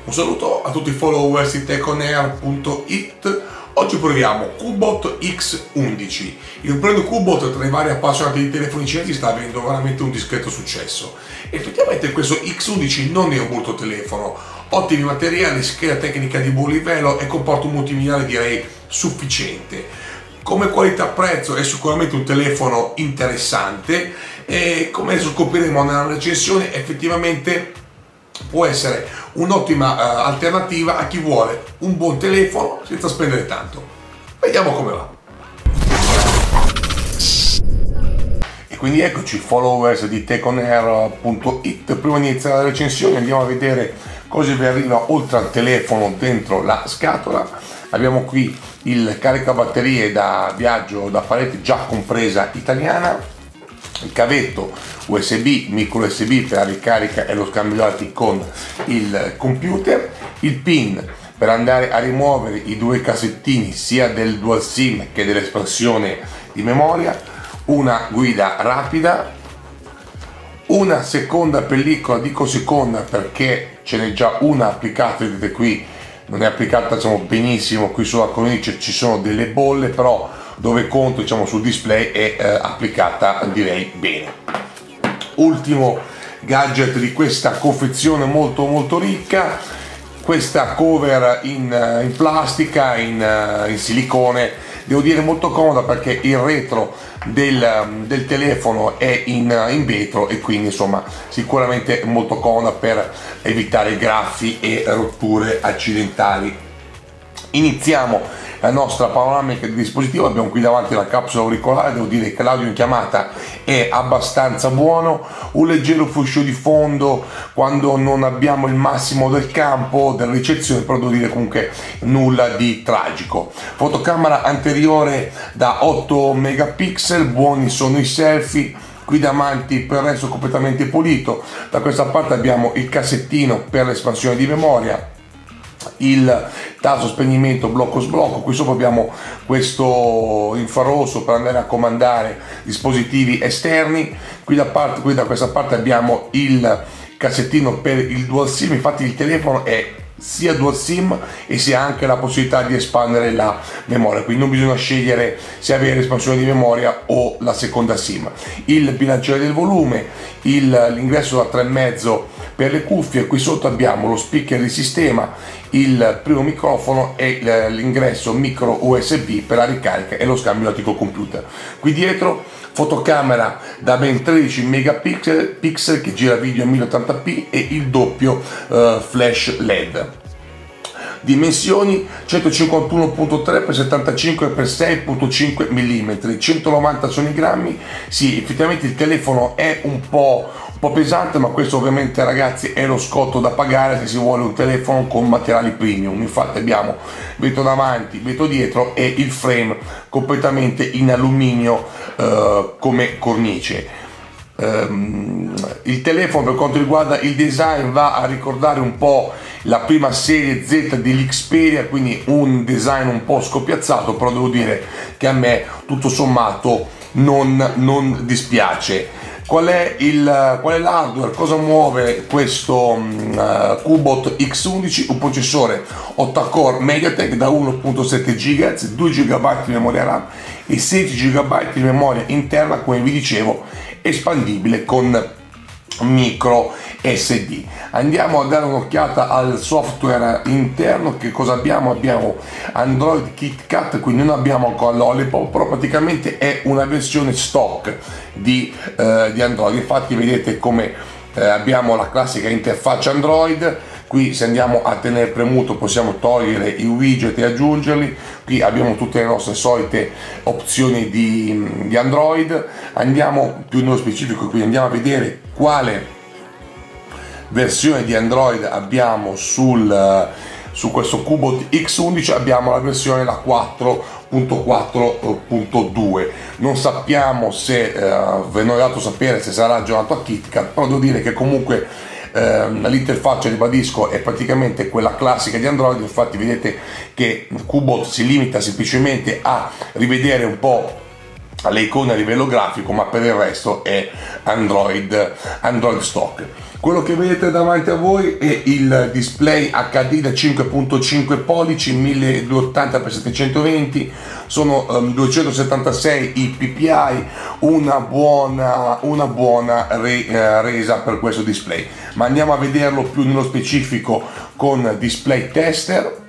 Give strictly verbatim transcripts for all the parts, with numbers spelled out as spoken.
Un saluto a tutti i followers di techonair punto it. Oggi proviamo Cubot X undici. Il brand Cubot tra i vari appassionati di telefoni cinesi sta avendo veramente un discreto successo. Effettivamente questo X undici non è un brutto telefono, ottimi materiali, scheda tecnica di buon livello e comporta un multimediale direi sufficiente. Come qualità prezzo è sicuramente un telefono interessante e come adesso scopriremo nella recensione effettivamente può essere un'ottima uh, alternativa a chi vuole un buon telefono senza spendere tanto. Vediamo come va. E quindi eccoci followers di techonair punto it. Prima di iniziare la recensione andiamo a vedere cosa vi arriva oltre al telefono dentro la scatola. Abbiamo qui il caricabatterie da viaggio da parete già compresa italiana, il cavetto U S B, micro U S B per la ricarica e lo scambio dati con il computer, il pin per andare a rimuovere i due cassettini sia del dual sim che dell'espansione di memoria, una guida rapida, una seconda pellicola, dico seconda perché ce n'è già una applicata, vedete qui non è applicata diciamo benissimo, qui sulla cornice ci sono delle bolle, però dove conto diciamo sul display è eh, applicata direi bene. Ultimo gadget di questa confezione molto molto ricca, questa cover in, in plastica, in, in silicone, devo dire molto comoda perché il retro del, del telefono è in, in vetro e quindi insomma sicuramente molto comoda per evitare graffi e rotture accidentali. Iniziamo la nostra panoramica di dispositivo. Abbiamo qui davanti la capsula auricolare, devo dire che l'audio in chiamata è abbastanza buono, un leggero fruscio di fondo quando non abbiamo il massimo del campo della ricezione, però devo dire comunque nulla di tragico. Fotocamera anteriore da otto megapixel, buoni sono i selfie, qui davanti per il resto completamente pulito. Da questa parte abbiamo il cassettino per l'espansione di memoria, il tasto spegnimento blocco sblocco, qui sopra abbiamo questo infrarosso per andare a comandare dispositivi esterni, qui da, parte, qui da questa parte abbiamo il cassettino per il dual sim. Infatti il telefono è sia dual sim e sia anche la possibilità di espandere la memoria, quindi non bisogna scegliere se avere l'espansione di memoria o la seconda sim. Il bilanciere del volume, l'ingresso da tre virgola cinque per le cuffie, qui sotto abbiamo lo speaker di sistema, il primo microfono e l'ingresso micro U S B per la ricarica e lo scambio dati col computer. Qui dietro fotocamera da ben tredici megapixel che gira video a mille ottanta p e il doppio uh, flash led. Dimensioni centocinquantuno virgola tre per settantacinque per sei virgola cinque millimetri, centonovanta sono i grammi. Sì, effettivamente il telefono è un po', un po' pesante, ma questo ovviamente ragazzi è lo scotto da pagare se si vuole un telefono con materiali premium. Infatti abbiamo vetro davanti, vetro dietro e il frame completamente in alluminio eh, come cornice. Um, il telefono per quanto riguarda il design va a ricordare un po' la prima serie Z dell'Xperia, quindi un design un po' scoppiazzato, però devo dire che a me tutto sommato non, non dispiace. Qual è, il, qual è l'hardware? Cosa muove questo uh, Cubot X undici? Un processore otto core MediaTek da uno virgola sette gigahertz, due giga di memoria RAM e sedici giga di memoria interna, come vi dicevo, espandibile con micro S D. Andiamo a dare un'occhiata al software interno. Che cosa abbiamo? Abbiamo Android KitKat, quindi non abbiamo ancora Lollipop, però praticamente è una versione stock di, eh, di Android. Infatti vedete come eh, abbiamo la classica interfaccia Android. Qui se andiamo a tenere premuto possiamo togliere i widget e aggiungerli. Qui abbiamo tutte le nostre solite opzioni di, di Android. Andiamo più nello specifico, quindi andiamo a vedere quale versione di Android abbiamo sul, su questo Cubot X undici. Abbiamo la versione la quattro punto quattro punto due. Non sappiamo se, eh, ve ne ho dato sapere se sarà aggiornato a KitKat, però devo dire che comunque Uh, l'interfaccia, ribadisco, è praticamente quella classica di Android. Infatti vedete che Cubot si limita semplicemente a rivedere un po' le icone a livello grafico, ma per il resto è Android, Android stock. Quello che vedete davanti a voi è il display H D da cinque virgola cinque pollici, milleduecentottanta per settecentoventi, sono um, duecentosettantasei i P P I, una buona, una buona re, uh, resa per questo display. Ma andiamo a vederlo più nello specifico con Display Tester.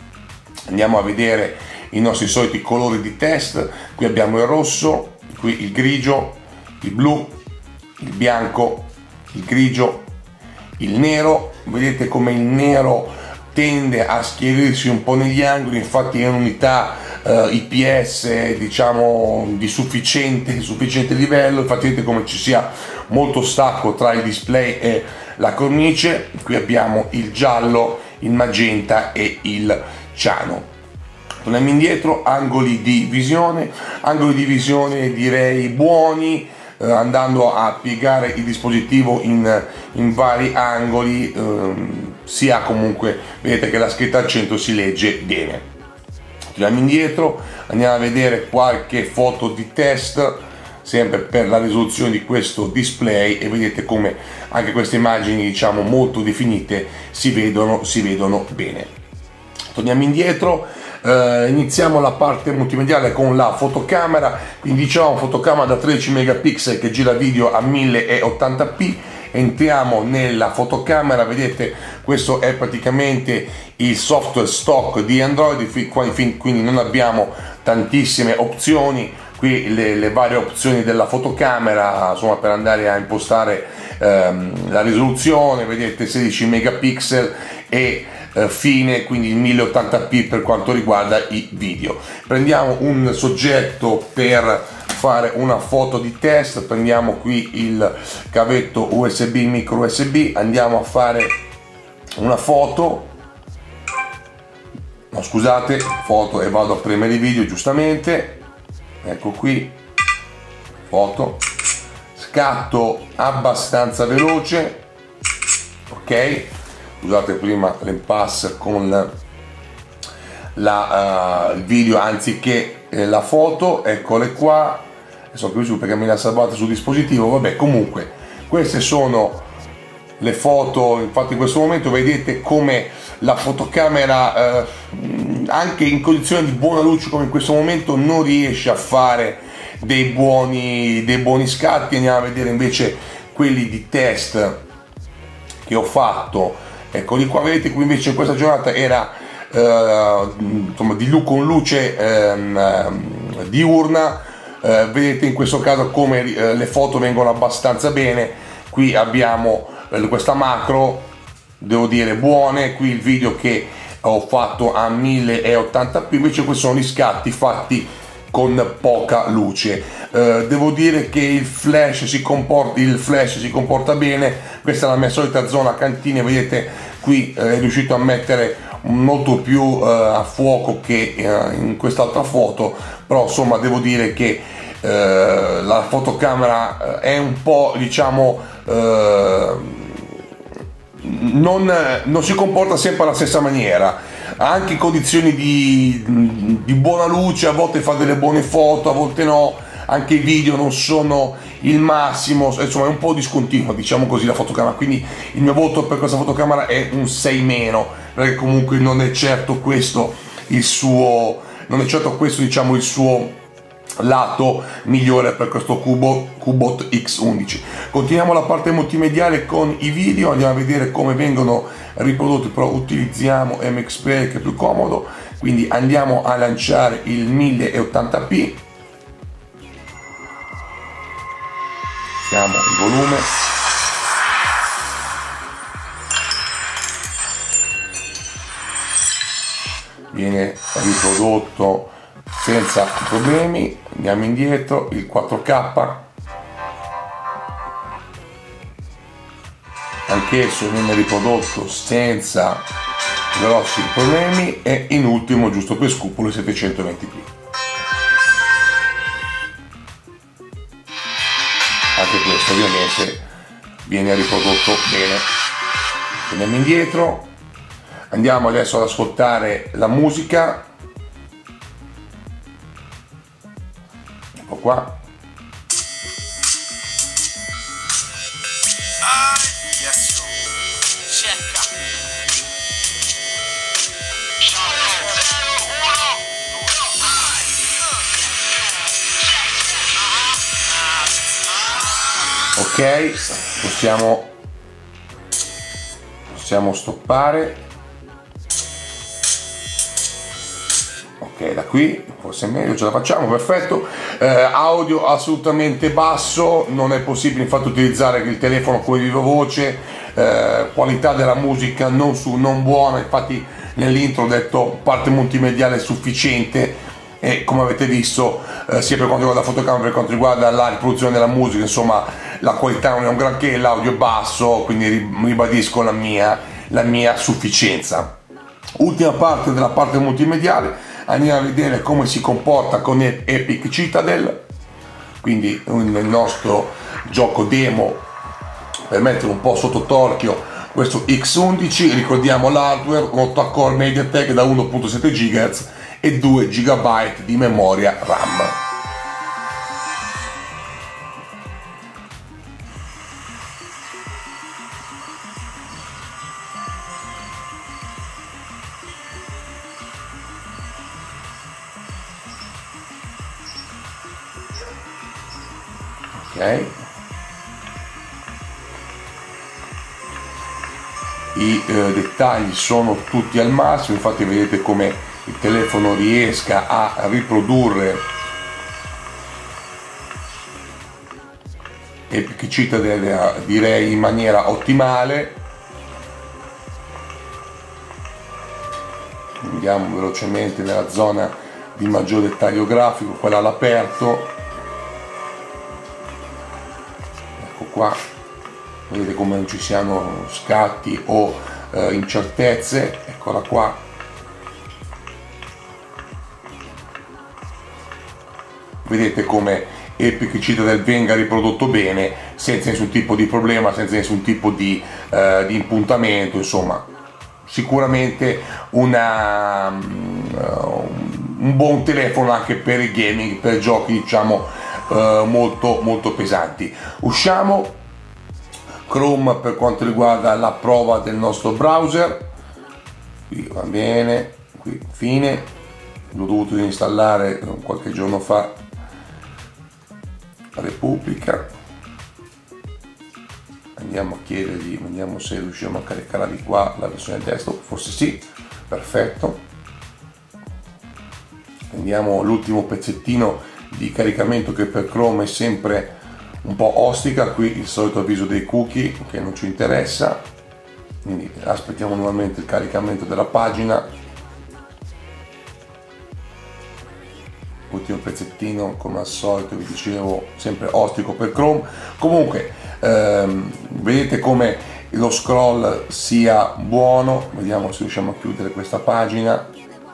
Andiamo a vedere i nostri soliti colori di test. Qui abbiamo il rosso, qui il grigio, il blu, il bianco, il grigio, il nero. Vedete come il nero tende a schierirsi un po' negli angoli, infatti è un'unità eh, I P S diciamo di sufficiente, sufficiente livello. Infatti vedete come ci sia molto stacco tra il display e la cornice. Qui abbiamo il giallo, il magenta e il ciano. Torniamo indietro, angoli di visione, angoli di visione direi buoni, eh, andando a piegare il dispositivo in, in vari angoli, ehm, si ha comunque, vedete che la scritta al centro si legge bene. Torniamo indietro, andiamo a vedere qualche foto di test, sempre per la risoluzione di questo display, e vedete come anche queste immagini diciamo molto definite si vedono, si vedono bene. Torniamo indietro, eh, iniziamo la parte multimediale con la fotocamera. Quindi diciamo fotocamera da tredici megapixel che gira video a mille ottanta p. Entriamo nella fotocamera, vedete questo è praticamente il software stock di Android, quindi non abbiamo tantissime opzioni. Qui le, le varie opzioni della fotocamera, insomma, per andare a impostare ehm, la risoluzione, vedete sedici megapixel e eh, fine, quindi il mille ottanta p per quanto riguarda i video. Prendiamo un soggetto per fare una foto di test, prendiamo qui il cavetto U S B, micro U S B, andiamo a fare una foto, no scusate, foto, e vado a premere il video giustamente. Ecco qui, foto, scatto abbastanza veloce, ok, scusate prima l'impasse con la, uh, il video anziché eh, la foto, eccole qua, sono qui su perché me le ha salvate sul dispositivo, vabbè comunque queste sono le foto. Infatti in questo momento vedete come la fotocamera eh, anche in condizioni di buona luce come in questo momento non riesce a fare dei buoni, dei buoni scatti. Andiamo a vedere invece quelli di test che ho fatto, eccoli qua, vedete qui invece in questa giornata era eh, insomma di lu con luce ehm, diurna, eh, vedete in questo caso come eh, le foto vengono abbastanza bene. Qui abbiamo questa macro, devo dire buone. Qui il video che ho fatto a mille ottanta p, invece questi sono gli scatti fatti con poca luce. Eh, devo dire che il flash si comporta, il flash si comporta bene. Questa è la mia solita zona cantina, vedete qui eh, è riuscito a mettere molto più eh, a fuoco che eh, in quest'altra foto, però insomma devo dire che eh, la fotocamera è un po' diciamo eh, Non, non si comporta sempre alla stessa maniera, anche in condizioni di, di buona luce a volte fa delle buone foto, a volte no, anche i video non sono il massimo, insomma è un po' discontinuo diciamo così la fotocamera, quindi il mio voto per questa fotocamera è un sei meno, perché comunque non è certo questo il suo, non è certo questo diciamo il suo lato migliore per questo Cubo, Cubot X undici. Continuiamo la parte multimediale con i video, andiamo a vedere come vengono riprodotti, però utilizziamo M X Player che è più comodo, quindi andiamo a lanciare il mille ottanta p, siamo in volume, viene riprodotto senza problemi. Andiamo indietro, il quattro K anch'esso viene riprodotto senza grossi problemi, e in ultimo giusto per scrupolo il settecentoventi p. Anche questo ovviamente viene riprodotto bene. Andiamo indietro, andiamo adesso ad ascoltare la musica. Qua yes Ok, possiamo possiamo stoppare. Ok, da qui forse è meglio, ce la facciamo, perfetto. Eh, audio assolutamente basso, non è possibile infatti utilizzare il telefono come viva voce. Eh, qualità della musica non, su, non buona, infatti nell'intro ho detto parte multimediale sufficiente, e come avete visto eh, sia per quanto riguarda la fotocamera, per quanto riguarda la riproduzione della musica, insomma la qualità non è un granché, l'audio è basso, quindi ribadisco la mia, la mia sufficienza. Ultima parte della parte multimediale, andiamo a vedere come si comporta con Epic Citadel, quindi il nostro gioco demo per mettere un po' sotto torchio questo X undici. Ricordiamo l'hardware, un otto core MediaTek da uno virgola sette gigahertz e due giga di memoria RAM. Ok, i eh, dettagli sono tutti al massimo, infatti vedete come il telefono riesca a riprodurre Epic Citadel, direi in maniera ottimale. Andiamo velocemente nella zona di maggior dettaglio grafico, quella all'aperto. Ecco qua, vedete come non ci siano scatti o eh, incertezze. Eccola qua. Vedete come Epic Citadel venga riprodotto bene, senza nessun tipo di problema, senza nessun tipo di, eh, di impuntamento, insomma sicuramente una, uh, un buon telefono anche per il gaming, per giochi diciamo uh, molto molto pesanti. Usciamo Chrome per quanto riguarda la prova del nostro browser, qui va bene, qui fine, l'ho dovuto installare qualche giorno fa, Repubblica. Andiamo a chiedergli, vediamo se riusciamo a caricare di qua la versione desktop, forse sì, perfetto. Andiamo l'ultimo pezzettino di caricamento che per Chrome è sempre un po' ostica, qui il solito avviso dei cookie che non ci interessa, quindi aspettiamo nuovamente il caricamento della pagina. Ultimo pezzettino, come al solito vi dicevo, sempre ostico per Chrome. Comunque ehm, vedete come lo scroll sia buono, vediamo se riusciamo a chiudere questa pagina.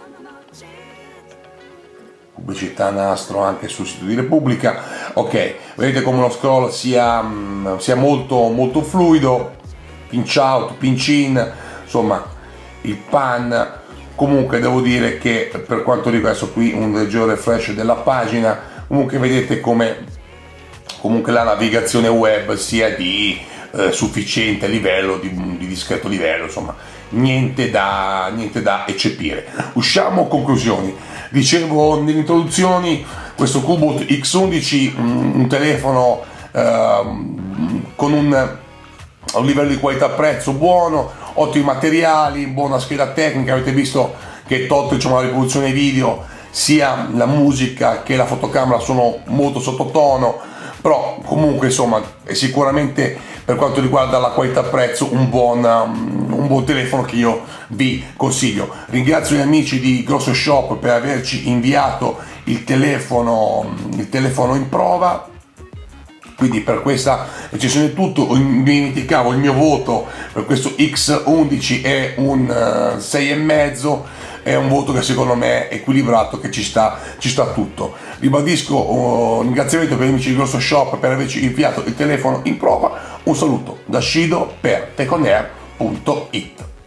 Pubblicità nastro anche sul sito di Repubblica. Ok, vedete come lo scroll sia, sia molto molto fluido, pinch out, pinch in, insomma il pan. Comunque devo dire che per quanto riguarda qui un leggero refresh della pagina, comunque vedete come comunque la navigazione web sia di eh, sufficiente livello, di, di discreto livello, insomma niente da, niente da eccepire. Usciamo conclusioni. Dicevo nelle introduzioni, questo Cubot X undici, un, un telefono eh, con un, un livello di qualità prezzo buono, ottimi materiali, buona scheda tecnica. Avete visto che tolto diciamo, la riproduzione video, sia la musica che la fotocamera sono molto sottotono, però comunque insomma è sicuramente per quanto riguarda la qualità prezzo un buon, um, un buon telefono che io vi consiglio. Ringrazio gli amici di Grosso Shop per averci inviato il telefono, il telefono in prova. Quindi per questa recensione è tutto. Mi dimenticavo, il mio voto per questo X undici è un uh, sei e mezzo, è un voto che secondo me è equilibrato, che ci sta, ci sta tutto. Ribadisco un uh, ringraziamento per gli amici di Grosso Shop per averci inviato il telefono in prova. Un saluto da Shido per teconair punto it.